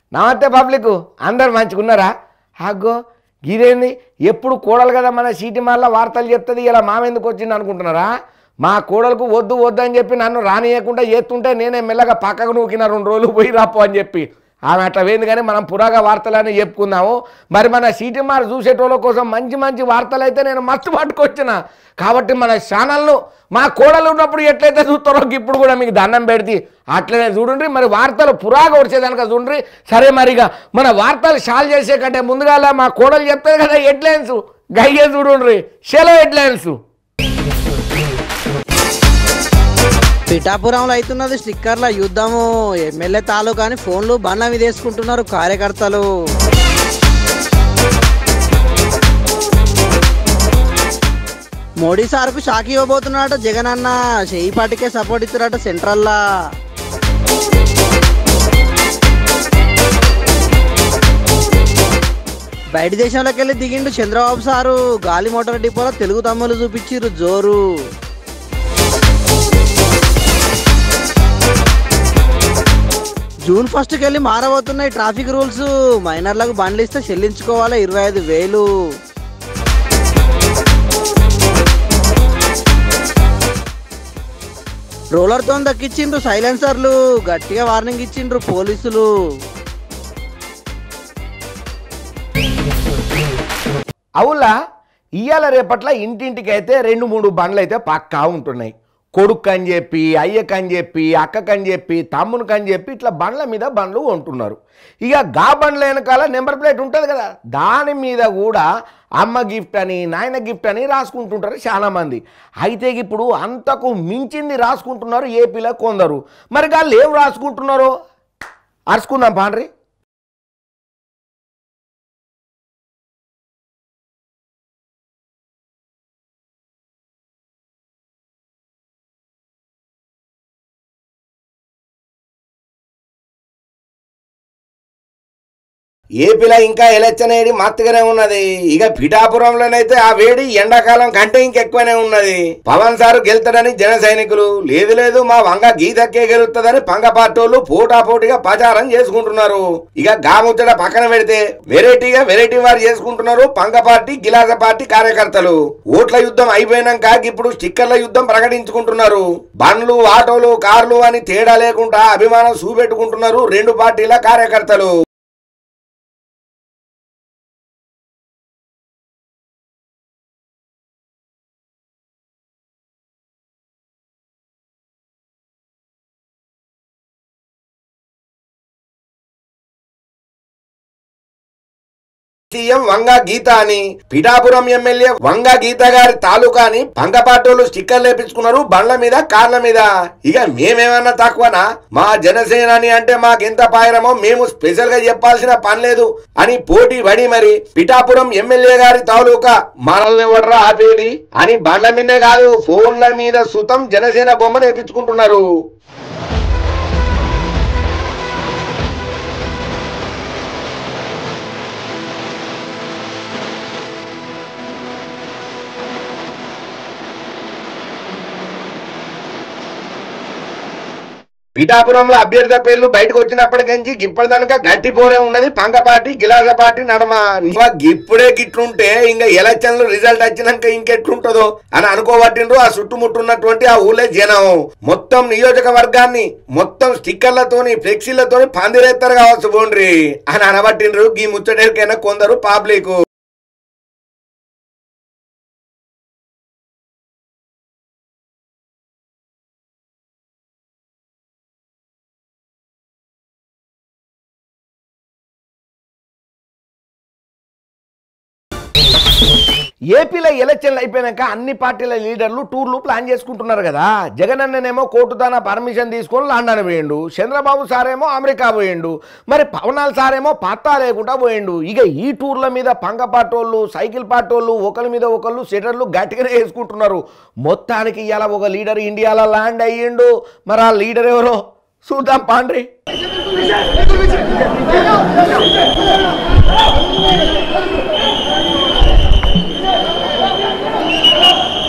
నమస్తే పబ్లిక్ అందరు మంచిగున్నారా? అగ్గో గిదేంది ఎప్పుడు కోడలు కదా మన సీటి మాల వార్తలు చెప్తుంది. ఇలా మామెందుకు వచ్చింది అనుకుంటున్నారా? మా కోడలకు వద్దు వద్దు అని చెప్పి నన్ను రానియకుండా చేస్తుంటే నేనే మెల్లగా పక్కకు నూకిన 2 రోజులు పోయి రాపో అని చెప్పి ఆమె అట్లా వేయింది. కానీ మనం పురాగా వార్తలని చెప్పుకుందాము. మరి మన సీటి మాల చూసేటోళ్ళ కోసం మంచి మంచి వార్తలు అయితే నేను మస్తు పట్టుకొచ్చిన. కాబట్టి మన ఛానల్ను మా కోడలు ఉన్నప్పుడు ఎట్లయితే చూస్తారో ఇప్పుడు కూడా మీకు దండం పెడితే అట్లనే చూడండి. మరి వార్తలు పురాగా వచ్చేదానిక చూడండి. సరే మరిగా మన వార్తలు సాల్వ్ చేసే కంటే ముందుగా మా కోడలు చెప్తుంది కదా హెడ్లైన్స్ గయ్యే చూడండి. షెలో హెడ్లైన్స్. పిఠాపురంలో అవుతున్నది స్టిక్కర్ల యుద్ధము. ఎమ్మెల్యే తాలూకాని ఫోన్లు బండ్ల మీద వేసుకుంటున్నారు కార్యకర్తలు. మోడీ సార్కు షాక్ ఇవ్వబోతున్నాడట జగన్ అన్న. చెయ్యి పార్టీకే సపోర్ట్ ఇస్తున్నారట సెంట్రల్లా. బయట దేశంలోకి వెళ్ళి దిగిండు చంద్రబాబు సారు. గాలి మోటార్ డిపోలో తెలుగు తమ్ములు చూపించిర్రు జోరు. జూన్ 1కి వెళ్ళి మారబోతున్నాయి ట్రాఫిక్ రూల్స్. మైనర్లకు బండ్లు ఇస్తే చెల్లించుకోవాలి 25,000. రోలర్తో దక్కిచ్చిండ్రు సైలెన్సర్లు. గట్టిగా వార్నింగ్ ఇచ్చిండ్రు పోలీసులు. అవులా ఇయ్యాల రేపట్ల ఇంటింటికి అయితే 2-3 బండ్లు అయితే పక్కా ఉంటున్నాయి. కొడుకు అని చెప్పి, అయ్యకని చెప్పి, అక్కకని చెప్పి, తమ్మునికని చెప్పి ఇట్లా బండ్ల మీద బండ్లు కొంటున్నారు. ఇక గా బండ్ల వెనకాల నెంబర్ ప్లేట్ ఉంటుంది కదా, దాని మీద కూడా అమ్మ గిఫ్ట్ అని, నాయన గిఫ్ట్ అని రాసుకుంటుంటారు చాలామంది. అయితే ఇప్పుడు అంతకు మించింది రాసుకుంటున్నారు ఏపీలో కొందరు. మరి వాళ్ళు ఏం రాసుకుంటున్నారో అరుచుకుందాం పాండ్రి. ఏపీలో ఇంకా ఎలక్షన్ వేడి మత్తుగానే ఉన్నది. ఇక పిఠాపురంలోనైతే ఆ వేడి ఎండాకాలం కంటే ఇంకెక్కువనే ఉన్నది. పవన్ సారు గెలుతాడని జన సైనికులు, లేదు లేదు మా వంగ గీతకే గెలుస్తుందని పంగ పార్టీలు పోటాపోటీగా ప్రచారం చేసుకుంటున్నారు. ఇక గాముచ్చట పక్కన పెడితే వెరైటీ వారు చేసుకుంటున్నారు పంగ పార్టీ గిలాస పార్టీ కార్యకర్తలు. ఓట్ల యుద్ధం అయిపోయినాక ఇప్పుడు స్టిక్కర్ల యుద్ధం ప్రకటించుకుంటున్నారు. బండ్లు, ఆటోలు, కార్లు అని తేడా లేకుండా అభిమానం చూపెట్టుకుంటున్నారు 2 పార్టీల కార్యకర్తలు. సీఎం వంగ గీత అని, పిఠాపురం ఎమ్మెల్యే వంగ గీత గారి తాలూకా అని పంగపాటోలు స్టిక్కర్లు లేపించుకున్నారు బండ్ల మీద, కార్ల మీద. ఇక మేమేమన్నా తక్కువనా? మా జనసేనాని అంటే మాకెంత పాయరమో మేము స్పెషల్ గా చెప్పాల్సిన పని లేదు అని పోటీ పడి మరి పిఠాపురం ఎమ్మెల్యే గారి తాలూకా మనల్ని ఎవడరా ఆపేది అని బండ్ల మీదే కాదు ఫోన్ల మీద సుతం జనసేన బొమ్మను వేపించుకుంటున్నారు. పిఠాపురంలో అభ్యర్థి పేర్లు బయటకు వచ్చినప్పటికీ ఇప్పటిదానిక గట్టిపోనే ఉన్నది పంగ పార్టీ గిలాస పార్టీ నడమ. ఇప్పుడే గిట్లుంటే ఇంకా ఎలక్షన్లు రిజల్ట్ వచ్చినాక ఇంకెట్లుంటుందో అని అనుకోబట్టిండ్రు ఆ చుట్టుముట్టున్నటువంటి ఆ ఊళ్ళే జనం. మొత్తం నియోజకవర్గాన్ని మొత్తం స్టిక్కర్లతోని ఫ్లెక్సీలతోని పందిరేస్తారు కావచ్చు బోండ్రి అని అనబట్టిండ్రు ఈ ముచ్చటేకైనా కొందరు పబ్లిక్. ఏపీలో ఎలక్షన్లు అయిపోయాక అన్ని పార్టీల లీడర్లు టూర్లు ప్లాన్ చేసుకుంటున్నారు కదా. జగన్ అన్ననేమో కోర్టు తన పర్మిషన్ తీసుకొని లండన్ పోయిండు, చంద్రబాబు సారేమో అమెరికా పోయిండు, మరి పవనాల్ సారేమో పత్తా లేకుండా పోయిండు. ఇక ఈ టూర్ల మీద పంగ పాటోళ్ళు, సైకిల్ పాటోళ్ళు ఒకరి మీద ఒకళ్ళు సెటర్లు గట్టిగానే వేసుకుంటున్నారు. మొత్తానికి ఇలా ఒక లీడర్ ఇండియాలో ల్యాండ్ అయ్యిండు. మరి ఆ లీడర్ ఎవరో చూద్దాం పాండ్రి.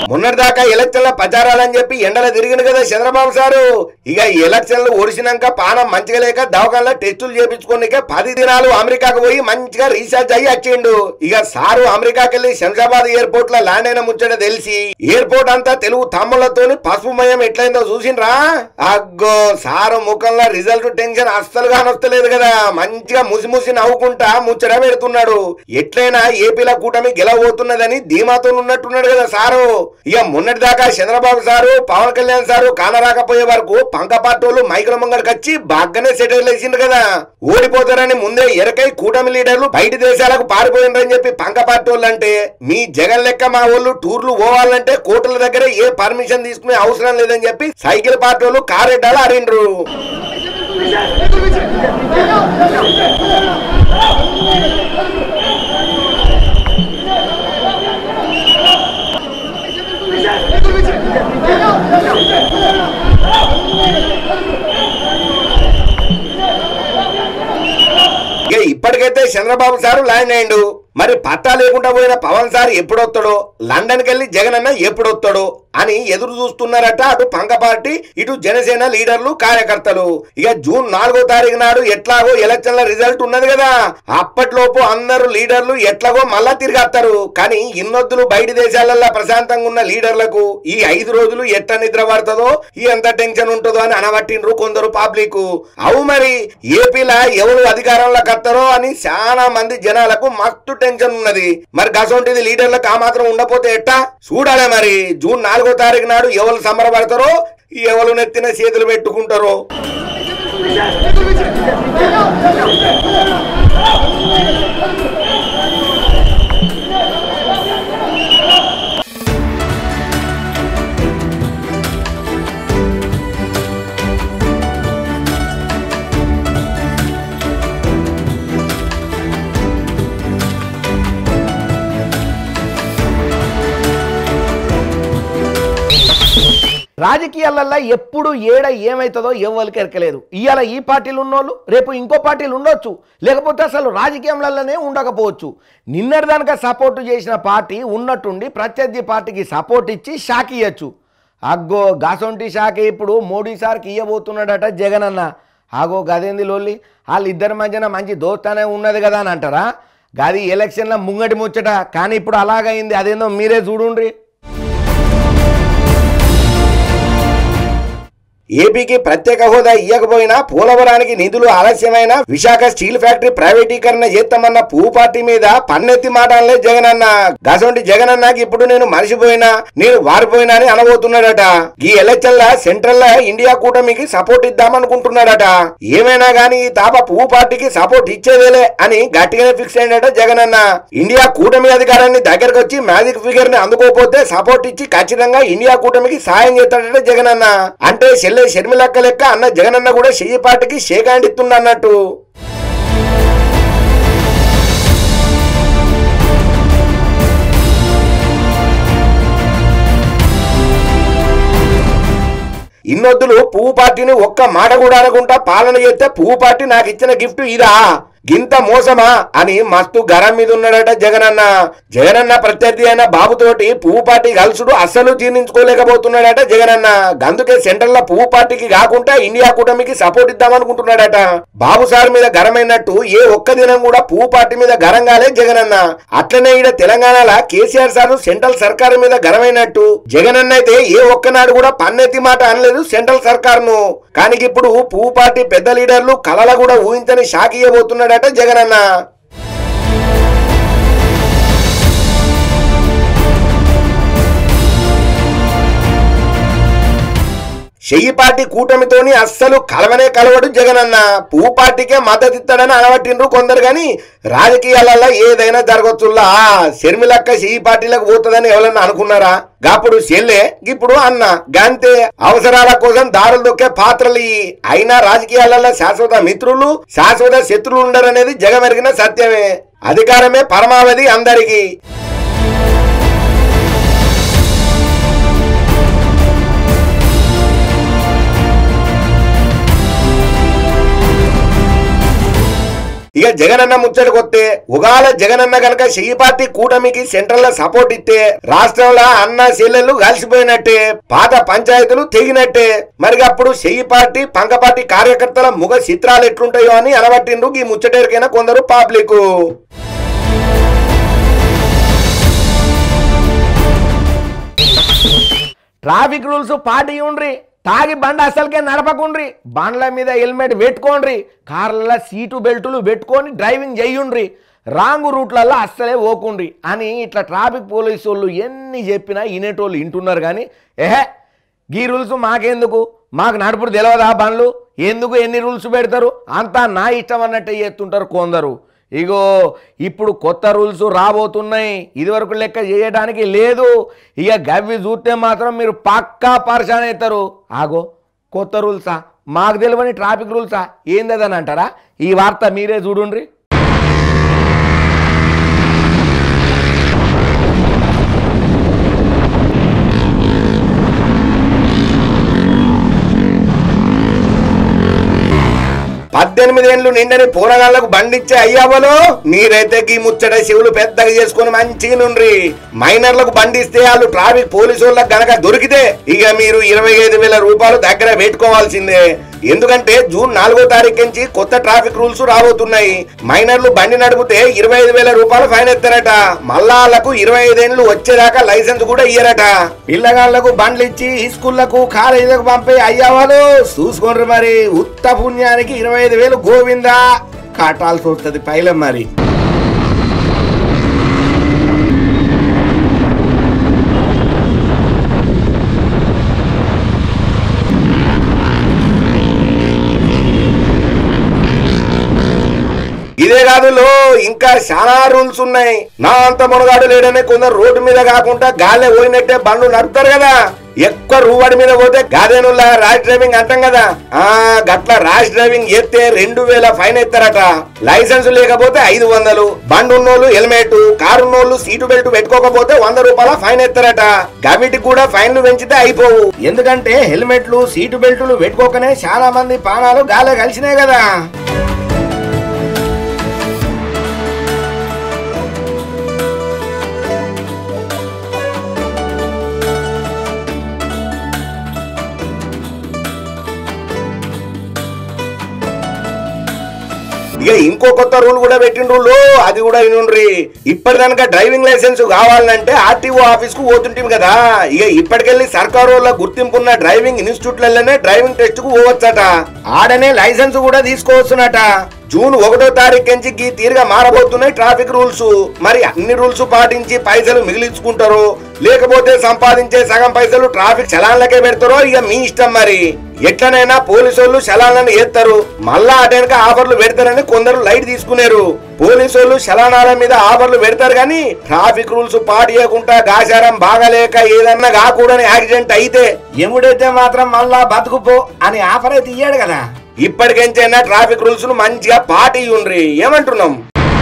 మొన్నటిదాకా ఎలక్షన్ల ప్రచారాలని చెప్పి ఎండల తిరిగిండు కదా చంద్రబాబు సారు. ఇక ఎలక్షన్లు ఓడిసినాక పానం మంచిగా లేక దవాఖానలో టెస్టులు చేపించుకోనిక 10 దినాలు అమెరికాకు పోయి మంచిగా రీఛార్జ్ అయ్యి వచ్చిండు. ఇక సారు అమెరికాకి వెళ్లి శంషాబాద్ ఎయిర్పోర్ట్ లో ల్యాండ్ అయిన ముచ్చట తెలిసి ఎయిర్పోర్ట్ అంతా తెలుగు తమ్ముళ్లతోని పసుపుమయం ఎట్లయిందో చూసిండ్రా. అగ్గో సారు ముఖంలో రిజల్ట్ టెన్షన్ అస్సలు కానొస్తలేదు కదా, మంచిగా ముసి నవ్వుకుంటా ముచ్చట పెడుతున్నాడు. ఎట్లయినా ఏపీల కూటమి గెలవబోతున్నదని ధీమాతో ఉన్నట్టున్నాడు కదా సారు. ఇక మొన్నటి దాకా చంద్రబాబు సారు పవన్ కళ్యాణ్ సారు కానరాకపోయే వరకు పంక పార్టీలు మైకుల ముంగడికి వచ్చి బాగానే సెటిల్ వేసిండు కదా. ఓడిపోతారని ముందే ఎరకై కూటమి లీడర్లు బయట దేశాలకు పారిపోయిండ్రని చెప్పి పంక పార్టీ అంటే మీ జగన్ లెక్క మా వాళ్ళు టూర్లు పోవాలంటే కోర్టుల దగ్గర ఏ పర్మిషన్ తీసుకునే అవసరం లేదని చెప్పి సైకిల్ పార్టీలు కారెడ్డాలు అరిండ్రు. ఇప్పటికైతే చంద్రబాబు సారు ల్యాండ్ అయ్యిండు. మరి పట్టా లేకుండా పోయిన పవన్ సార్ ఎప్పుడొస్తాడో, లండన్ కి వెళ్లి జగన్ అన్న ఎప్పుడొస్తాడో అని ఎదురు చూస్తున్నారట అటు పంక పార్టీ ఇటు జనసేన లీడర్లు కార్యకర్తలు. ఇక జూన్ 4వ తారీఖు నాడు ఎట్లాగో ఎలక్షన్ల రిజల్ట్ ఉన్నది కదా, అప్పట్లోపు అందరూ లీడర్లు ఎట్లాగో మళ్ళా తిరిగేస్తారు. కానీ ఇన్నొద్దులు బయట దేశాలలో ప్రశాంతంగా ఉన్న లీడర్లకు ఈ 5 రోజులు ఎట్ట నిద్ర పడుతుందో, ఎంత టెన్షన్ ఉంటుందో అని అనబట్టిండ్రు కొందరు పబ్లిక్. అవు మరి ఏపీలా ఎవరు అధికారంలోకి వస్తారో అని చాలా మంది జనాలకు మస్తు టెన్షన్ ఉన్నది. మరి గసొంటిది లీడర్లకు ఆ మాత్రం ఉండపోతే ఎట్టా చూడాలి. మరి జూన్ 4వ తారీఖు నాడు ఎవరు సంబరపడతారో, ఎవరు నెత్తిన చేతులు పెట్టుకుంటారో. రాజకీయాలల్లో ఎప్పుడు ఏడ ఏమవుతుందో ఎవరికి ఎరకలేదు. ఇవాళ ఈ పార్టీలు ఉన్నోళ్ళు రేపు ఇంకో పార్టీలు ఉండొచ్చు, లేకపోతే అసలు రాజకీయంలలోనే ఉండకపోవచ్చు. నిన్నటిదానిక సపోర్టు చేసిన పార్టీ ఉన్నట్టుండి ప్రత్యర్థి పార్టీకి సపోర్ట్ ఇచ్చి షాక్ ఇవ్వచ్చు. అగ్గో గాసొంటి షాక్ ఇప్పుడు మోడీ సార్కి ఇవ్వబోతున్నాడట జగన్ అన్న. ఆగో గదేంది లోల్లి, వాళ్ళిద్దరి మధ్యన మంచి దోస్తానే ఉన్నది కదా అని అంటారా? గది ఎలక్షన్ల ముంగటి ముచ్చట, కానీ ఇప్పుడు అలాగైంది. అదేందో మీరే చూడుండ్రి. ఏపీకి ప్రత్యేక హోదా ఇవ్వకపోయినా పోలవరానికి నిధులు ఆలస్యమైన విశాఖ స్టీల్ ఫ్యాక్టరీ ప్రైవేటీకరణ చేస్తామన్న పువ్వు పార్టీ మీద పన్నెత్తి మాటలే జగనన్న. గసొంటి జగనన్నకి ఇప్పుడు నేను మర్చిపోయినా, నేను వారిపోయినా అని అనబోతున్నాడట. ఈ ఎలక్షన్ల సెంట్రల్ ఇండియా కూటమికి సపోర్ట్ ఇద్దామనుకుంటున్నాడట. ఏమైనా గానీ ఈ తాప పువ్వు పార్టీకి సపోర్ట్ ఇచ్చేదేలే అని గట్టిగానే ఫిక్స్ అయ్యాడట జగనన్న. ఇండియా కూటమి అధికారాన్ని దగ్గరకు వచ్చి మ్యాజిక్ ఫిగర్ ని అందుకోపోతే సపోర్ట్ ఇచ్చి ఖచ్చితంగా ఇండియా కూటమికి సాయం చేస్తాడట జగనన్న. అంటే షర్మిలక్క లెక్క అన్న జగనన్న కూడా చెయ్యి పార్టీకి షేక్ హ్యాండ్ ఇస్తుండన్నట్టు. ఇన్నొద్దులు పువ్వు పార్టీని ఒక్క మాట కూడా అనకుండా పాలన చేస్తే పువ్వు పార్టీ నాకు ఇచ్చిన గిఫ్ట్ ఇదా, గింత మోసమా అని మస్తు గరం మీద ఉన్నాడట జగనన్న. జగనన్న ప్రత్యర్థి అయిన బాబుతోటి పువ్వు పార్టీ కలుసుడు అస్సలు జీర్ణించుకోలేకపోతున్నాడట జగనన్న. అందుకే సెంట్రల్ లో పువ్వు పార్టీకి కాకుండా ఇండియా కూటమికి సపోర్ట్ ఇద్దామనుకుంటున్నాడట. బాబు సార్ మీద గరమైనట్టు ఏ ఒక్క దినం కూడా పువ్వు పార్టీ మీద గరంగాలే జగనన్న. అట్లనే ఈడ తెలంగాణలో కేసీఆర్ సార్ సెంట్రల్ సర్కారు మీద గరమైనట్టు జగనన్న అయితే ఏ ఒక్కనాడు కూడా పన్నెత్తి మాట అనలేదు సెంట్రల్ సర్కారును. కానీ ఇప్పుడు పువ్వు పార్టీ పెద్ద లీడర్లు కలల కూడా ఊహించని షాక్ ఇవ్వబోతున్నాడట జగనన్న. చెయ్యి పార్టీ కూటమితోని అస్సలు కలవనే కలవడు జగనన్న. పువ్వు పార్టీకే మద్దతు ఇస్తాడని అనబట్టిండ్రు కొందరు. గాని రాజకీయాలలో ఏదైనా జరగచ్చుల్లా. షర్మిలక్క చెయ్యి పార్టీలకు పోతుందని ఎవరన్నా అనుకున్నారా? గాప్పుడు చెల్లె, ఇప్పుడు అన్న, గంతే. అవసరాల కోసం దారులు దొక్కే పాత్రలు. అయినా రాజకీయాలలో శాశ్వత మిత్రులు శాశ్వత శత్రులు ఉండరనేది జగమెరిగిన సత్యమే. అధికారమే పరమావధి అందరికీ. ఇక జగనన్న ముచ్చటకొస్తే ఉగాల జగనన్న గనక చెయ్యి పార్టీ కూటమికి సెంట్రల్ లో సపోర్ట్ ఇస్తే రాష్ట్రంలో అన్న చెల్లెళ్ళు కలిసిపోయినట్టే, పాత పంచాయతీలు తెగినట్టే. మరి అప్పుడు చెయ్యి పార్టీ పంక పార్టీ కార్యకర్తల ముఖ చిత్రాలు ఎట్లుంటాయో అని అనబట్టిండ్రు ఈ ముచ్చటేరికైనా కొందరు పబ్లిక్. ట్రాఫిక్ రూల్స్ పాటిండ్రి, తాగి బండి అసలుకే నడపకుండ్రి, బండ్ల మీద హెల్మెట్ పెట్టుకోండ్రి, కార్ల సీటు బెల్టులు పెట్టుకొని డ్రైవింగ్ చేయుండ్రి, రాంగు రూట్లలో అస్సలే పోకుండ్రి అని ఇట్లా ట్రాఫిక్ పోలీసు వాళ్ళు ఎన్ని చెప్పినా వినేటోళ్ళు వింటున్నారు. కానీ గీ రూల్స్ మాకెందుకు, మాకు నడుపుడు తెలియదా బండ్లు, ఎందుకు ఎన్ని రూల్స్ పెడతారు, అంతా నా ఇష్టం అన్నట్టే చేస్తుంటారు కొందరు. ఇగో ఇప్పుడు కొత్త రూల్స్ రాబోతున్నాయి, ఇదివరకు లెక్క చేయడానికి లేదు. ఇక గవ్వి చూస్తే మాత్రం మీరు పక్కా పరిశాన్ అవుతారు. ఆగో కొత్త రూల్సా, మాకు తెలియని ట్రాఫిక్ రూల్సా ఏందని అంటారా? ఈ వార్త మీరే చూడుండ్రి. పద్దెనిమిదేళ్లు నిండని పోరగాళ్లకు బండిచ్చే అయ్యావలో మీరైతే గీ ముచ్చట శివులు పెద్దగా చేసుకుని మంచిగా నుండ్రి. మైనర్లకు బండిస్తే వాళ్ళు ట్రాఫిక్ పోలీసు వాళ్ళకి గనక దొరికితే ఇక మీరు 25,000 రూపాయలు దగ్గర పెట్టుకోవాల్సిందే. ఎందుకంటే జూన్ 4వ తారీఖు నుంచి కొత్త ట్రాఫిక్ రూల్స్ రాబోతున్నాయి. మైనర్లు బండి నడిపితే 25,000 రూపాయలు ఫైన్ ఎత్తారట. మళ్ళా వాళ్ళకు 25 ఏళ్ళు వచ్చేదాకా లైసెన్స్ కూడా ఇయ్యరట. పిల్లగాళ్లకు బండ్లు ఇచ్చి స్కూళ్లకు కాలేజీలకు పంపే అయ్యావాళ్ళు చూసుకోండి. మరి ఉత్త పుణ్యానికి 25,000 గోవిందా కట్టాల్సి వస్తుంది పైలం. మరి ఇదే కాదులో ఇంకా చాలా రూల్స్ ఉన్నాయి. నా అంత మునగాడు లేడనే కొందరు రోడ్డు మీద కాకుండా గాలే పోయినట్టే బండ్లు నడుపుతారు కదా. ఎక్కువ రూవాడి మీద పోతే గాదేనుల్లా ర్యాష్ డ్రైవింగ్ అంటాం కదా, గట్ల ర్యాష్ డ్రైవింగ్ చేస్తే 2,000 ఫైన్ ఎత్తారట. లైసెన్స్ లేకపోతే 500, బండి ఉన్నోళ్ళు హెల్మెట్, కారు ఉన్నోళ్ళు సీటు బెల్ట్ పెట్టుకోకపోతే 100 రూపాయల ఫైన్ ఎత్తారట. గవిటికి కూడా ఫైన్లు పెంచితే అయిపోవు. ఎందుకంటే హెల్మెట్లు సీటు బెల్టులు పెట్టుకోకనే చాలా మంది ప్రాణాలు గాలే కలిసినాయి కదా. ఇక ఇంకో కొత్త రూల్ కూడా పెట్టిండ్రు, అది కూడా వినుండ్రి. ఇప్పటిదానిక డ్రైవింగ్ లైసెన్స్ కావాలంటే ఆర్టీఓ ఆఫీస్ కు పోతుంటాం కదా. ఇక ఇప్పటికెళ్ళి సర్కారు వాళ్ళ గుర్తింపున్న డ్రైవింగ్ ఇన్స్టిట్యూట్లలోనే డ్రైవింగ్ టెస్ట్ కు పోవచ్చట. ఆడనే లైసెన్స్ కూడా తీసుకోవచ్చునట. జూన్ 1వ తారీఖు నుంచి గీ తీరుగా మారబోతున్నాయి ట్రాఫిక్ రూల్స్. మరి అన్ని రూల్స్ పాటించి పైసలు మిగిలించుకుంటారో లేకపోతే సంపాదించే సగం పైసలు ట్రాఫిక్ చలాన్లకే పెడతారో ఇక మీ ఇష్టం. మరి ఎట్లనైనా పోలీసు వాళ్ళు చలాన్లను ఎత్తారు, మళ్ళా అటెనక ఆఫర్లు పెడతారని కొందరు లైట్ తీసుకున్నారు. పోలీసు వాళ్ళు చలానాల మీద ఆఫర్లు పెడతారు కానీ ట్రాఫిక్ రూల్స్ పాటియకుండా గాచారం బాగలేక ఏదన్నా కాకూడని యాక్సిడెంట్ అయితే ఎముడైతే మాత్రం మళ్ళా బతుకుపో అని ఆఫర్ అయితే ఇయ్యాడు కదా. ఇప్పటికెంచైనా ట్రాఫిక్ రూల్స్ ను మంచిగా పాటిండ్రి. ఏమంటున్నాం?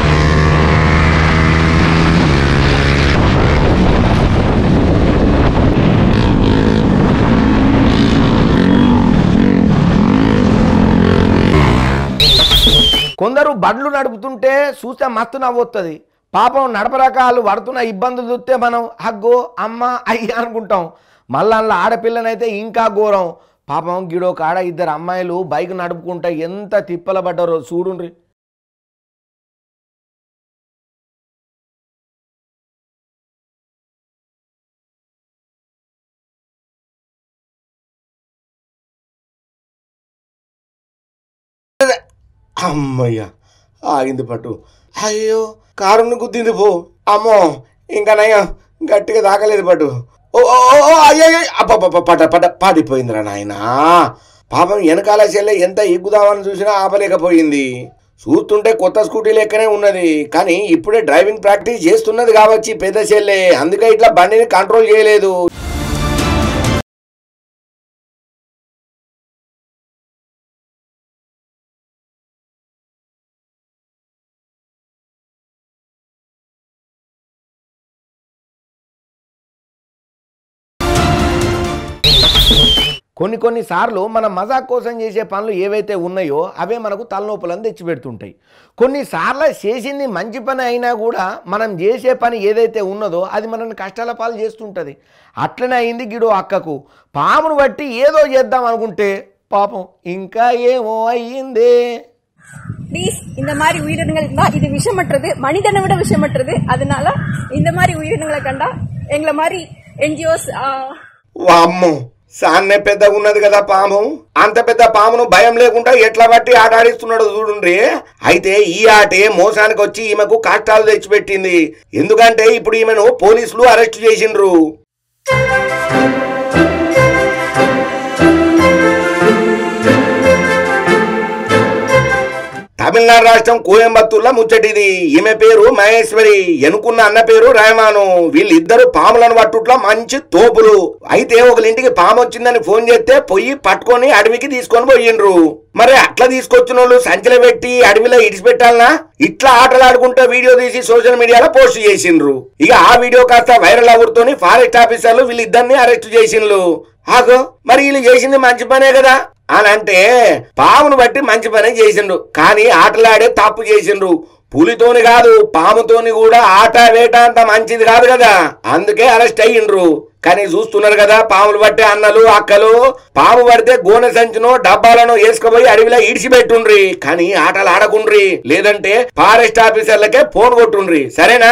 కొందరు బండ్లు నడుపుతుంటే చూస్తే మస్తు నవ్వొస్తుంది. పాపం నడపరకాలు పడుతున్న ఇబ్బందులు చూస్తే మనం అగ్గో అమ్మ అయ్య అనుకుంటాం. మళ్ళా ఆడపిల్లనైతే ఇంకా ఘోరం. పాపం గిడో కాడ 2 అమ్మాయిలు బైక్ నడుపుకుంటే ఎంత తిప్పల పడ్డారో చూడుండ్రి. అమ్మయ్య ఆగింది పట్టు. అయ్యో కారుని గుద్దింది పో. అమ్మో ఇంకా నయ్యా గట్టిగా తాకలేదు పట్టు. ఓ అయ్యో పాడిపోయిందిరా నాయన. పాపం వెనకాల చెల్లె ఎంత ఎగ్గుదామని చూసినా ఆపలేకపోయింది. చూస్తుంటే కొత్త స్కూటీ లెక్కనే ఉన్నది, కానీ ఇప్పుడే డ్రైవింగ్ ప్రాక్టీస్ చేస్తున్నది కావచ్చు పెద్ద చెల్లె, అందుకే ఇట్లా బండిని కంట్రోల్ చేయలేదు. కొన్నిసార్లు మనం మజాక్ కోసం చేసే పనులు ఏవైతే ఉన్నాయో అవే మనకు తలనొప్పులను తెచ్చిపెడుతుంటాయి. కొన్నిసార్లు చేసింది మంచి పని అయినా కూడా మనం చేసే పని ఏదైతే ఉన్నదో అది మనల్ని కష్టాల పాలు చేస్తుంటుంది. అట్లనే అయింది గిడో అక్కకు. పామును బట్టి ఏదో చేద్దాం అనుకుంటే పాపం ఇంకా ఏమో అయ్యిందే. ப்ளீஸ் இந்த மாதிரி உயிரினங்கள் இருந்தா இது விஷமற்றது, மனிதனை விட விஷமற்றது. அதனால இந்த மாதிரி உயிரினங்களை கண்டா எங்களை மாதிரி ఎన్జిఓస్ వామ్మో సాన్నే పెద్దగా ఉన్నది కదా పాము. అంత పెద్ద పామును భయం లేకుండా ఎట్లా బట్టి ఆట ఆడిస్తున్నాడు చూడండి. అయితే ఈ ఆటే మోసానికి వచ్చి ఈమెకు కష్టాలు తెచ్చిపెట్టింది. ఎందుకంటే ఇప్పుడు ఈమెను పోలీసులు అరెస్ట్ చేసిండ్రు. తమిళనాడు రాష్ట్రం కోయంబత్తూర్లో ముచ్చటిది. ఈమె పేరు మహేశ్వరి, ఎనుకున్న అన్న పేరు రాయమాను. వీళ్ళిద్దరు పాములను పట్టుట్లా మంచి తోపులు. అయితే ఒకరింటికి పాము వచ్చిందని ఫోన్ చేస్తే పొయ్యి పట్టుకొని అడవికి తీసుకొని పోయిండ్రు. మరి అట్లా తీసుకొచ్చిన వాళ్ళు సంచిలో పెట్టి అడవిలో ఇడిచిపెట్టాలనా? ఇట్లా ఆటలు ఆడుకుంటూ వీడియో తీసి సోషల్ మీడియాలో పోస్ట్ చేసిండ్రు. ఇక ఆ వీడియో కాస్త వైరల్ అవుతూనే ఫారెస్ట్ ఆఫీసర్లు వీళ్ళిద్దరిని అరెస్ట్ చేసిండ్రు. ఆగో మరి వీళ్ళు చేసింది మంచి పనే కదా అని అంటే పామును బట్టి మంచి పనే చేసిండ్రు, కానీ ఆటలాడే తప్పు చేసిండ్రు. పులితోని కాదు పాముతోని కూడా ఆట వేట అంత మంచిది కాదు కదా, అందుకే అరెస్ట్ అయ్యిండ్రు. కానీ చూస్తున్నారు కదా పాములు పట్టే అన్నలు అక్కలు, పాము పడితే గోనె సంచునో డబ్బాలను వేసుకుపోయి అడవిలో ఇడిచిపెట్టుండ్రి, కానీ ఆటలు ఆడకుండ్రి, లేదంటే ఫారెస్ట్ ఆఫీసర్లకే ఫోన్ కొట్టుండ్రి. సరేనా?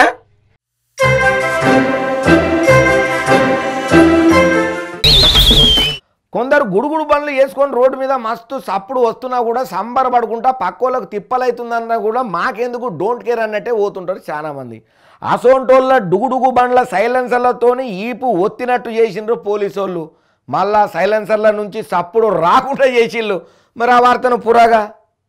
కొందరు గుడుగుడు బండ్లు వేసుకొని రోడ్డు మీద మస్తు సప్పుడు వస్తున్నా కూడా సంబరపడుకుంటా పక్కోళ్ళకు తిప్పలవుతుందన్నా కూడా మాకెందుకు డోంట్ కేర్ అన్నట్టే పోతుంటారు చాలామంది. అసోంటోళ్ళ డుగుడుగు బండ్ల సైలెన్సర్లతోని ఈపు ఒత్తినట్టు చేసిండ్రు పోలీసు వాళ్ళు. మళ్ళా సైలెన్సర్ల నుంచి సప్పుడు రాకుండా చేసిళ్ళు. మరి ఆ వార్తను పురాగా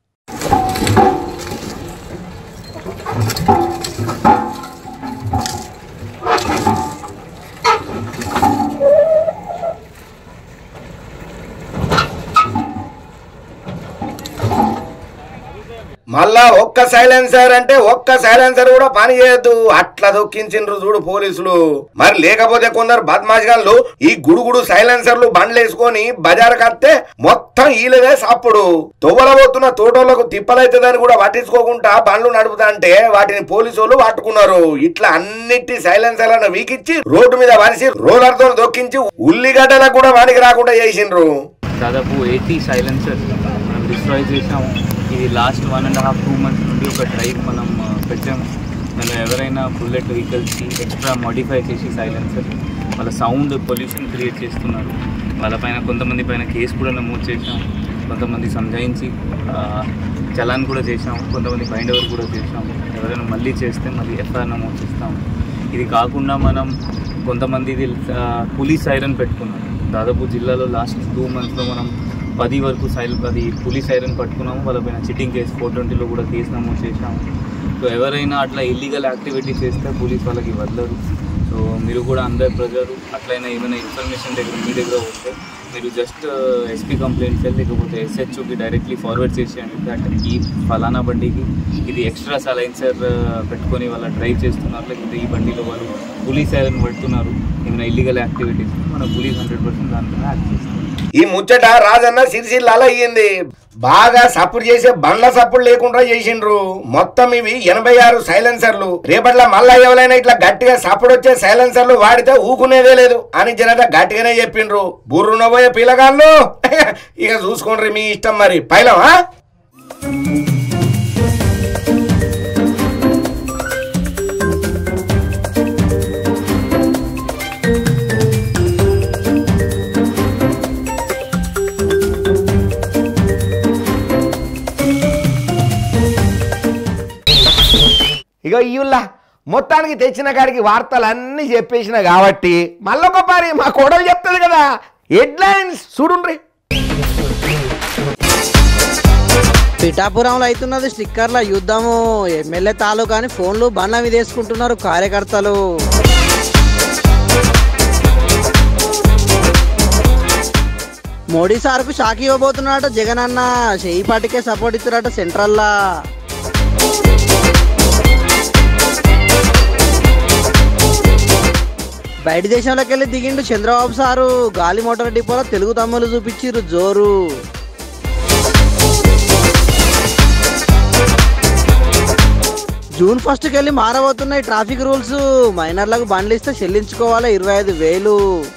మళ్ళా ఒక్క సైలెన్సర్ అంటే ఒక్క సైలెన్సర్ కూడా పని చేయొద్దు, అట్లా దొక్కించిండ్రు చూడు పోలీసులు. మరి లేకపోతే కొందరు బద్మాష్గాళ్ళు ఈ గుడుగుడు సైలెన్సర్లు బండ్లు వేసుకొని బజార్ కడితే మొత్తం ఈలదే సప్పుడు. తొవ్వలబోతున్న తోటోళ్లకు తిప్పలైతుందని కూడా పట్టించుకోకుండా బండ్లు నడుపుతా అంటే వాటిని పోలీసు వాళ్ళు పట్టుకున్నారు. ఇట్లా అన్నిటి సైలెన్సర్లను వీకిచ్చి రోడ్డు మీద వరిసి రోలర్ తో దొక్కించి ఉల్లిగడ్డలకు కూడా వానికి రాకుండా చేసిండ్రు. దాదాపు 80 సైలెన్సర్ మనం డిస్ట్రాయ్ చేసాము. ఇది లాస్ట్ 1.5-2 months నుండి ఒక డ్రైవ్ మనం పెట్టాము. మనం ఎవరైనా బుల్లెట్ వెహికల్స్కి ఎక్స్ట్రా మోడిఫై చేసి సైలెన్సర్ వాళ్ళ సౌండ్ పొల్యూషన్ క్రియేట్ చేస్తున్నారు, వాళ్ళపైన కొంతమంది పైన కేసు కూడా నమోదు చేసాము. కొంతమంది సంజాయించి చలాన్ కూడా చేసాము, కొంతమంది బైండ్ ఓవర్ కూడా చేసాము. ఎవరైనా మళ్ళీ చేస్తే మళ్ళీ ఎఫ్ఐఆర్ నమోదు చేస్తాము. ఇది కాకుండా మనం కొంతమంది పోలీస్ సైరన్ పెట్టుకున్నాం. దాదాపు జిల్లాలో లాస్ట్ 2 monthsలో మనం 10 వరకు 10 పోలీస్ సైరన్ పట్టుకున్నాము. వాళ్ళపైన చిట్టింగ్ కేసు 420లో కూడా కేసు నమోదు చేసాము. సో ఎవరైనా అట్లా ఇల్లీగల్ యాక్టివిటీ చేస్తే పోలీస్ వాళ్ళకి వదలరు. సో మీరు కూడా అందరు ప్రజలు అట్లయినా ఏమైనా ఇన్ఫర్మేషన్ మీ దగ్గర వస్తే మీరు జస్ట్ ఎస్పీ కంప్లైంట్ చేయాలి, లేకపోతే SHOకి డైరెక్ట్లీ ఫార్వర్డ్ చేసేయండి. దట్ ఈ ఫలానా బండికి ఇది ఎక్స్ట్రా సైలెన్సర్ పెట్టుకొని వాళ్ళ డ్రైవ్ చేస్తున్నారు, లేకపోతే ఈ బండిలో వాళ్ళు పోలీస్ సైరన్ పడుతున్నారు, ఏమైనా ఇల్లీగల్ యాక్టివిటీస్ మన పోలీస్ 100% దానిపైన యాక్ట్ చేస్తారు. ఈ ముచ్చట రాజన్న సిరిసిల్ల అయ్యింది. బాగా సప్పుడు చేసే బండ్ల సప్పుడు లేకుండా చేసిండ్రు. మొత్తం ఇవి 86 సైలెన్సర్లు. రేపట్ల మళ్ళా ఎవరైనా ఇట్లా గట్టిగా సప్పుడు వచ్చే సైలెన్సర్లు వాడితే ఊకునేదే లేదు అని జనత గట్టిగానే చెప్పిండ్రు. బుర్రున పోయే పిల్లగాళ్ళు ఇక చూసుకోండి మీ ఇష్టం. మరి పైలం ఇక ఇయ్యుల్లా మొత్తానికి తెచ్చిన కాడికి వార్తలన్నీ చెప్పేసిన కాబట్టి మళ్ళొకసారి మా కోడలు చెప్తుంది కదా హెడ్లైన్స్ చూడుండ్రి. పిఠాపురంలో అవుతున్నది స్టిక్కర్ల యుద్ధము. ఎమ్మెల్యే తాలూకాని ఫోన్లు బండ్ల మీద వేసుకుంటున్నారు కార్యకర్తలు. మోడీ సార్కు షాక్ ఇవ్వబోతున్నాడట జగన్ అన్న. చెయ్యి పాటికే సపోర్ట్ ఇస్తున్నారట సెంట్రల్లా. బయట దేశంలోకి వెళ్ళి దిగిండు చంద్రబాబు సారు. గాలి మోటార్ డిపోలో తెలుగు తమ్ముళ్ళు చూపించిర్రు జోరు. జూన్ 1కి వెళ్ళి మారబోతున్నాయి ట్రాఫిక్ రూల్స్. మైనర్లకు బండ్లు ఇస్తే చెల్లించుకోవాలి 25,000.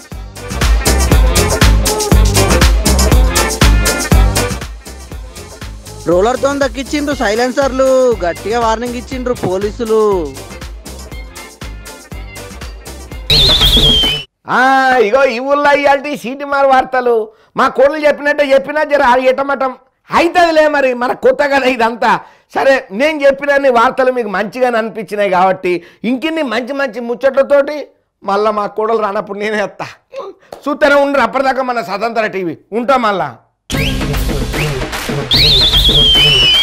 రోలర్తో దక్కించిండ్రు సైలెన్సర్లు. గట్టిగా వార్నింగ్ ఇచ్చిండ్రు పోలీసులు. ఇగో ఈ ఊళ్ళో ఇవాళ సీటి మారు వార్తలు మా కోళ్ళు చెప్పినట్టే చెప్పినా జర ఎటమటం అవుతుందిలే. మరి మన కొత్త కదా ఇదంతా. సరే నేను చెప్పిన వార్తలు మీకు మంచిగానే అనిపించినాయి కాబట్టి ఇంకిన్ని మంచి మంచి ముచ్చట్లతోటి మళ్ళీ మా కోడలు రానప్పుడు నేనే వస్తా. చూస్తూనే ఉండరు అప్పటిదాకా మన స్వతంత్ర టీవీ ఉంటాం మళ్ళా.